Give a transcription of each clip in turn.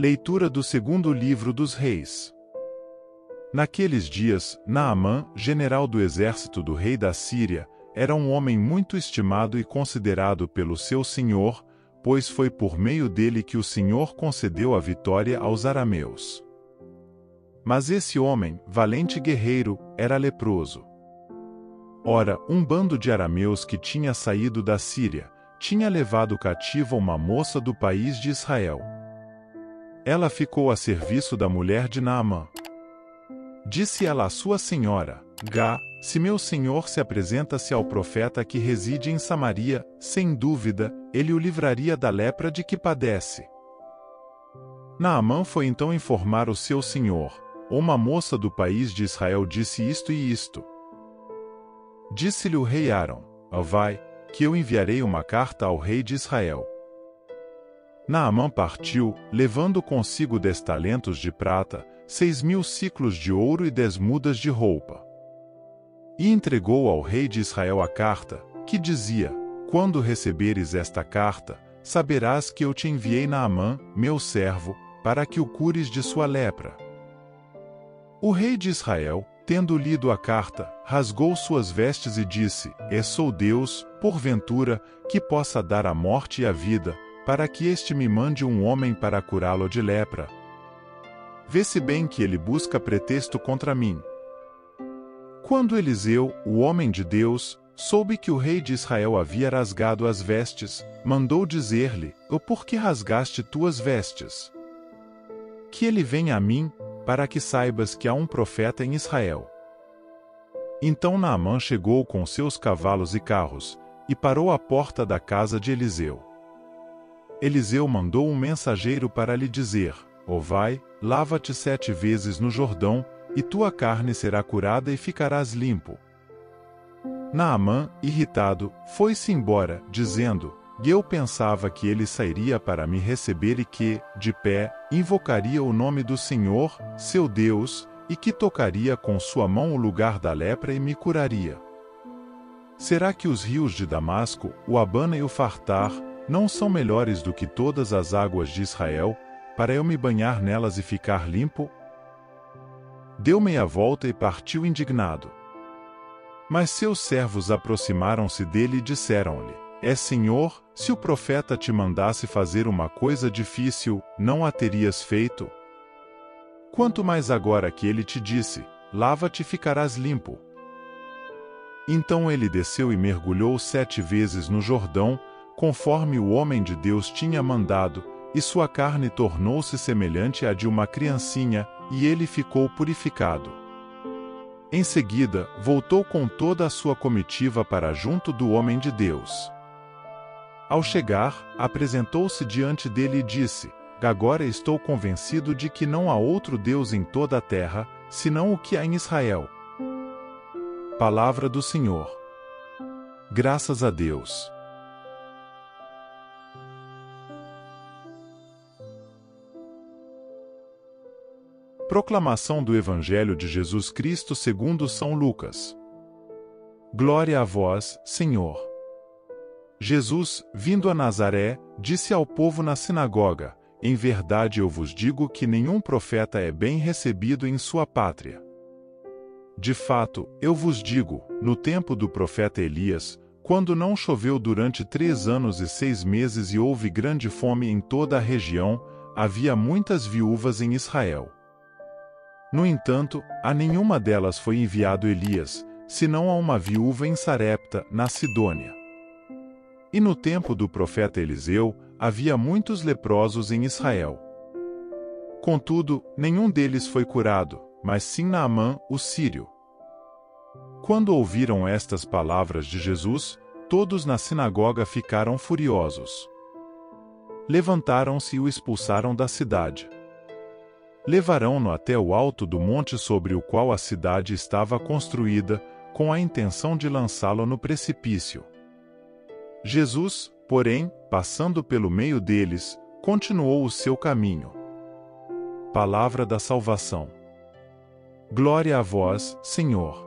Leitura do segundo livro dos Reis. Naqueles dias, Naamã, general do exército do rei da Síria, era um homem muito estimado e considerado pelo seu senhor, pois foi por meio dele que o Senhor concedeu a vitória aos arameus. Mas esse homem, valente guerreiro, era leproso. Ora, um bando de arameus que tinha saído da Síria, tinha levado cativa uma moça do país de Israel. Ela ficou a serviço da mulher de Naamã. Disse ela à sua senhora: Gá, se meu senhor se apresenta-se ao profeta que reside em Samaria, sem dúvida, ele o livraria da lepra de que padece. Naamã foi então informar o seu senhor: uma moça do país de Israel disse isto e isto. Disse-lhe o rei Aram: vai, que eu enviarei uma carta ao rei de Israel. Naamã partiu, levando consigo 10 talentos de prata, 6.000 siclos de ouro e 10 mudas de roupa. E entregou ao rei de Israel a carta, que dizia: quando receberes esta carta, saberás que eu te enviei Naamã, meu servo, para que o cures de sua lepra. O rei de Israel, tendo lido a carta, rasgou suas vestes e disse: sou Deus, porventura, que possa dar a morte e a vida, para que este me mande um homem para curá-lo de lepra. Vê-se bem que ele busca pretexto contra mim. Quando Eliseu, o homem de Deus, soube que o rei de Israel havia rasgado as vestes, mandou dizer-lhe: por que rasgaste tuas vestes? Que ele venha a mim, para que saibas que há um profeta em Israel. Então Naamã chegou com seus cavalos e carros, e parou à porta da casa de Eliseu. Eliseu mandou um mensageiro para lhe dizer: vai, lava-te 7 vezes no Jordão, e tua carne será curada e ficarás limpo. Naamã, irritado, foi-se embora, dizendo: eu pensava que ele sairia para me receber e que, de pé, invocaria o nome do Senhor, seu Deus, e que tocaria com sua mão o lugar da lepra e me curaria. Será que os rios de Damasco, o Abana e o Fartar, não são melhores do que todas as águas de Israel, para eu me banhar nelas e ficar limpo? Deu meia volta e partiu indignado. Mas seus servos aproximaram-se dele e disseram-lhe: Senhor, se o profeta te mandasse fazer uma coisa difícil, não a terias feito? Quanto mais agora que ele te disse: lava-te e ficarás limpo. Então ele desceu e mergulhou 7 vezes no Jordão, conforme o homem de Deus tinha mandado, e sua carne tornou-se semelhante à de uma criancinha, e ele ficou purificado. Em seguida, voltou com toda a sua comitiva para junto do homem de Deus. Ao chegar, apresentou-se diante dele e disse: agora estou convencido de que não há outro Deus em toda a terra, senão o que há em Israel. Palavra do Senhor. Graças a Deus. Proclamação do Evangelho de Jesus Cristo segundo São Lucas. Glória a vós, Senhor. Jesus, vindo a Nazaré, disse ao povo na sinagoga: em verdade eu vos digo que nenhum profeta é bem recebido em sua pátria. De fato, eu vos digo, no tempo do profeta Elias, quando não choveu durante 3 anos e 6 meses e houve grande fome em toda a região, havia muitas viúvas em Israel. No entanto, a nenhuma delas foi enviado Elias, senão a uma viúva em Sarepta, na Sidônia. E no tempo do profeta Eliseu, havia muitos leprosos em Israel. Contudo, nenhum deles foi curado, mas sim Naamã, o sírio. Quando ouviram estas palavras de Jesus, todos na sinagoga ficaram furiosos. Levantaram-se e o expulsaram da cidade. Levarão-no até o alto do monte sobre o qual a cidade estava construída, com a intenção de lançá-lo no precipício. Jesus, porém, passando pelo meio deles, continuou o seu caminho. Palavra da salvação. Glória a vós, Senhor.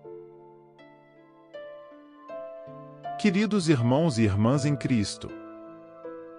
Queridos irmãos e irmãs em Cristo,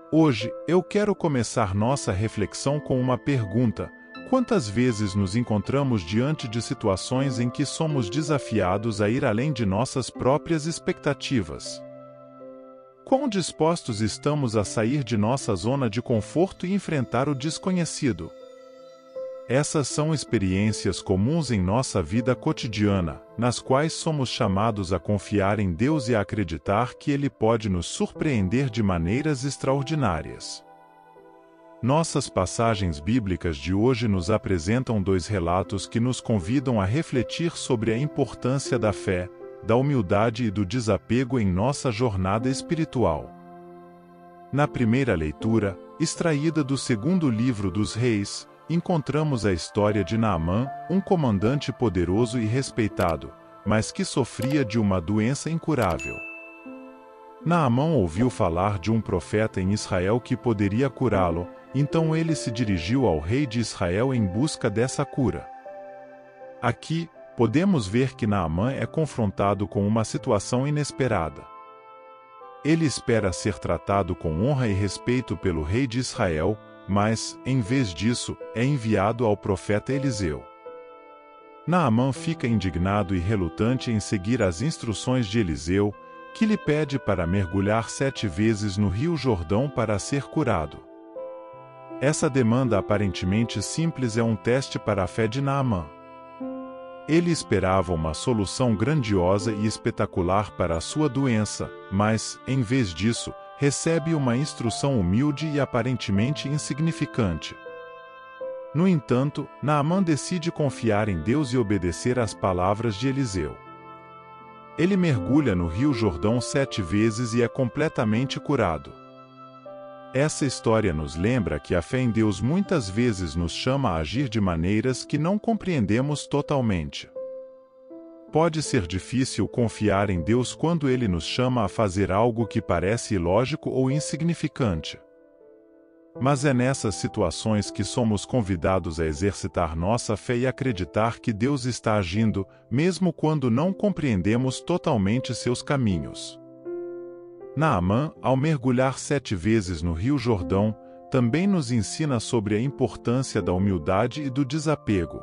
Hoje, eu quero começar nossa reflexão com uma pergunta: quantas vezes nos encontramos diante de situações em que somos desafiados a ir além de nossas próprias expectativas? Quão dispostos estamos a sair de nossa zona de conforto e enfrentar o desconhecido? Essas são experiências comuns em nossa vida cotidiana, nas quais somos chamados a confiar em Deus e a acreditar que Ele pode nos surpreender de maneiras extraordinárias. Nossas passagens bíblicas de hoje nos apresentam dois relatos que nos convidam a refletir sobre a importância da fé, da humildade e do desapego em nossa jornada espiritual. Na primeira leitura, extraída do segundo livro dos Reis, encontramos a história de Naamã, um comandante poderoso e respeitado, mas que sofria de uma doença incurável. Naamã ouviu falar de um profeta em Israel que poderia curá-lo, então ele se dirigiu ao rei de Israel em busca dessa cura. Aqui, podemos ver que Naamã é confrontado com uma situação inesperada. Ele espera ser tratado com honra e respeito pelo rei de Israel, mas, em vez disso, é enviado ao profeta Eliseu. Naamã fica indignado e relutante em seguir as instruções de Eliseu, que lhe pede para mergulhar 7 vezes no rio Jordão para ser curado. Essa demanda aparentemente simples é um teste para a fé de Naamã. Ele esperava uma solução grandiosa e espetacular para a sua doença, mas, em vez disso, recebe uma instrução humilde e aparentemente insignificante. No entanto, Naamã decide confiar em Deus e obedecer às palavras de Eliseu. Ele mergulha no rio Jordão 7 vezes e é completamente curado. Essa história nos lembra que a fé em Deus muitas vezes nos chama a agir de maneiras que não compreendemos totalmente. Pode ser difícil confiar em Deus quando Ele nos chama a fazer algo que parece ilógico ou insignificante. Mas é nessas situações que somos convidados a exercitar nossa fé e acreditar que Deus está agindo, mesmo quando não compreendemos totalmente seus caminhos. Naamã, ao mergulhar 7 vezes no rio Jordão, também nos ensina sobre a importância da humildade e do desapego.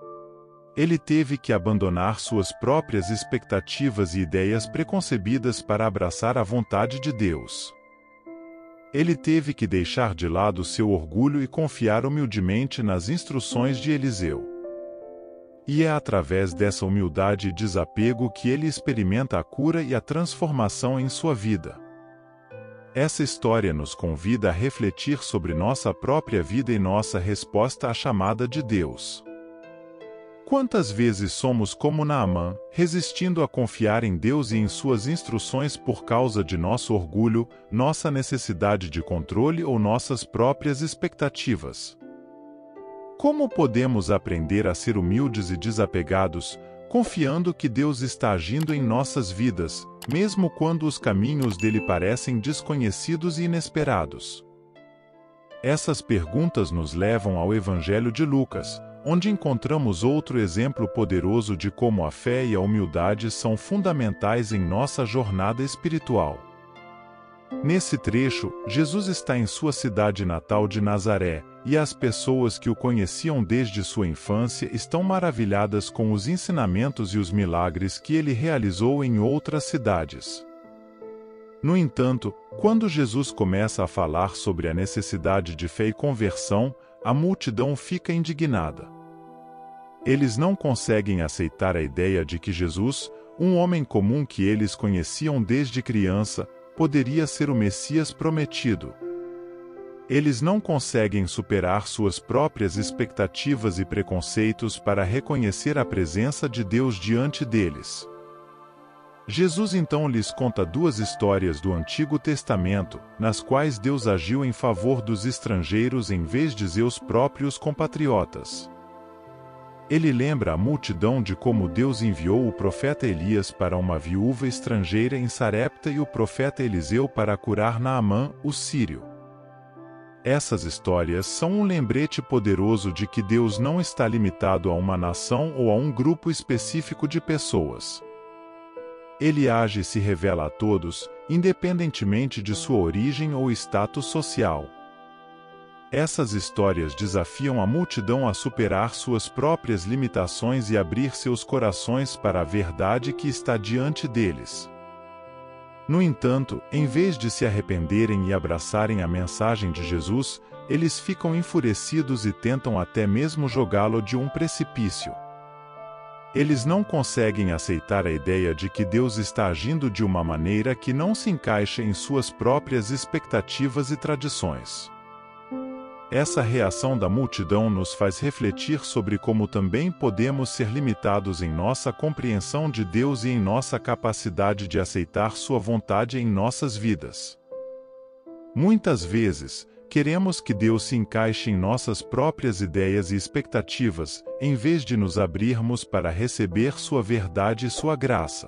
Ele teve que abandonar suas próprias expectativas e ideias preconcebidas para abraçar a vontade de Deus. Ele teve que deixar de lado seu orgulho e confiar humildemente nas instruções de Eliseu. E é através dessa humildade e desapego que ele experimenta a cura e a transformação em sua vida. Essa história nos convida a refletir sobre nossa própria vida e nossa resposta à chamada de Deus. Quantas vezes somos como Naamã, resistindo a confiar em Deus e em suas instruções por causa de nosso orgulho, nossa necessidade de controle ou nossas próprias expectativas? Como podemos aprender a ser humildes e desapegados, confiando que Deus está agindo em nossas vidas, mesmo quando os caminhos dele parecem desconhecidos e inesperados? Essas perguntas nos levam ao Evangelho de Lucas, onde encontramos outro exemplo poderoso de como a fé e a humildade são fundamentais em nossa jornada espiritual. Nesse trecho, Jesus está em sua cidade natal de Nazaré, e as pessoas que o conheciam desde sua infância estão maravilhadas com os ensinamentos e os milagres que ele realizou em outras cidades. No entanto, quando Jesus começa a falar sobre a necessidade de fé e conversão, a multidão fica indignada. Eles não conseguem aceitar a ideia de que Jesus, um homem comum que eles conheciam desde criança, poderia ser o Messias prometido. Eles não conseguem superar suas próprias expectativas e preconceitos para reconhecer a presença de Deus diante deles. Jesus então lhes conta 2 histórias do Antigo Testamento, nas quais Deus agiu em favor dos estrangeiros em vez de seus próprios compatriotas. Ele lembra a multidão de como Deus enviou o profeta Elias para uma viúva estrangeira em Sarepta e o profeta Eliseu para curar Naamã, o sírio. Essas histórias são um lembrete poderoso de que Deus não está limitado a uma nação ou a um grupo específico de pessoas. ele age e se revela a todos, independentemente de sua origem ou status social. Essas histórias desafiam a multidão a superar suas próprias limitações e abrir seus corações para a verdade que está diante deles. No entanto, em vez de se arrependerem e abraçarem a mensagem de Jesus, eles ficam enfurecidos e tentam até mesmo jogá-lo de um precipício. Eles não conseguem aceitar a ideia de que Deus está agindo de uma maneira que não se encaixa em suas próprias expectativas e tradições. Essa reação da multidão nos faz refletir sobre como também podemos ser limitados em nossa compreensão de Deus e em nossa capacidade de aceitar sua vontade em nossas vidas. Muitas vezes, queremos que Deus se encaixe em nossas próprias ideias e expectativas, em vez de nos abrirmos para receber sua verdade e sua graça.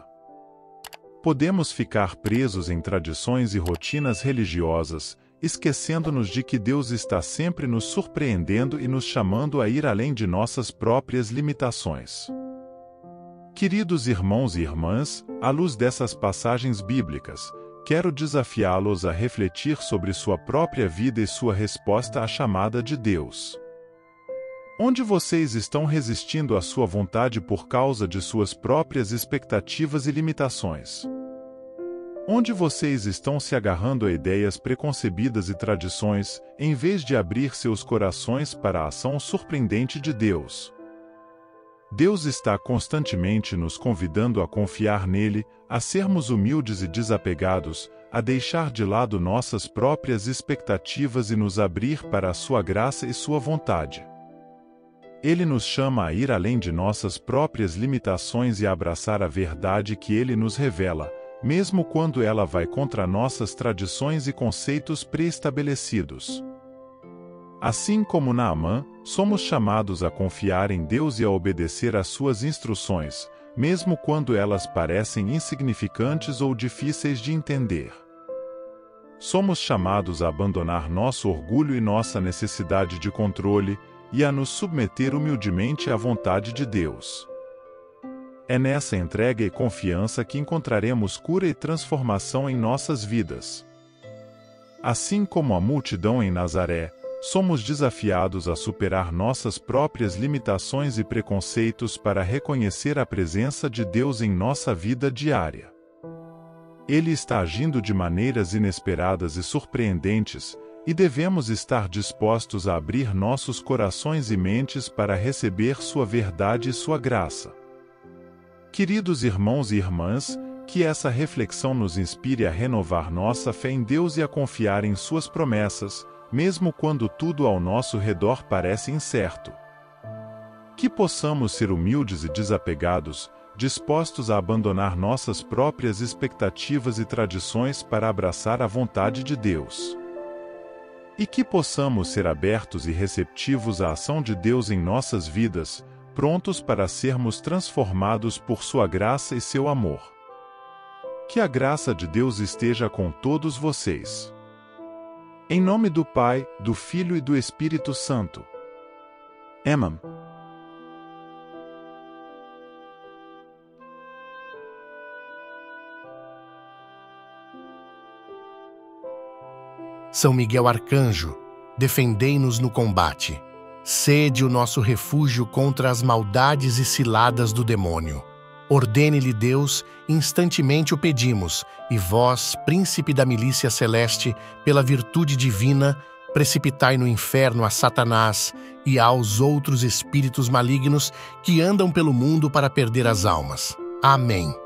Podemos ficar presos em tradições e rotinas religiosas, esquecendo-nos de que Deus está sempre nos surpreendendo e nos chamando a ir além de nossas próprias limitações. Queridos irmãos e irmãs, à luz dessas passagens bíblicas, quero desafiá-los a refletir sobre sua própria vida e sua resposta à chamada de Deus. Onde vocês estão resistindo à sua vontade por causa de suas próprias expectativas e limitações? Onde vocês estão se agarrando a ideias preconcebidas e tradições, em vez de abrir seus corações para a ação surpreendente de Deus? Deus está constantemente nos convidando a confiar nele, a sermos humildes e desapegados, a deixar de lado nossas próprias expectativas e nos abrir para a sua graça e sua vontade. Ele nos chama a ir além de nossas próprias limitações e a abraçar a verdade que ele nos revela, mesmo quando ela vai contra nossas tradições e conceitos pré-estabelecidos. Assim como Naamã, somos chamados a confiar em Deus e a obedecer às suas instruções, mesmo quando elas parecem insignificantes ou difíceis de entender. Somos chamados a abandonar nosso orgulho e nossa necessidade de controle, e a nos submeter humildemente à vontade de Deus. É nessa entrega e confiança que encontraremos cura e transformação em nossas vidas. Assim como a multidão em Nazaré, somos desafiados a superar nossas próprias limitações e preconceitos para reconhecer a presença de Deus em nossa vida diária. Ele está agindo de maneiras inesperadas e surpreendentes, e devemos estar dispostos a abrir nossos corações e mentes para receber sua verdade e sua graça. Queridos irmãos e irmãs, que essa reflexão nos inspire a renovar nossa fé em Deus e a confiar em suas promessas, mesmo quando tudo ao nosso redor parece incerto. Que possamos ser humildes e desapegados, dispostos a abandonar nossas próprias expectativas e tradições para abraçar a vontade de Deus. E que possamos ser abertos e receptivos à ação de Deus em nossas vidas, prontos para sermos transformados por sua graça e seu amor. Que a graça de Deus esteja com todos vocês. Em nome do Pai, do Filho e do Espírito Santo. Amém. São Miguel Arcanjo, defendei-nos no combate. Sede o nosso refúgio contra as maldades e ciladas do demônio. Ordene-lhe Deus, instantemente o pedimos, e vós, príncipe da milícia celeste, pela virtude divina, precipitai no inferno a Satanás e aos outros espíritos malignos que andam pelo mundo para perder as almas. Amém.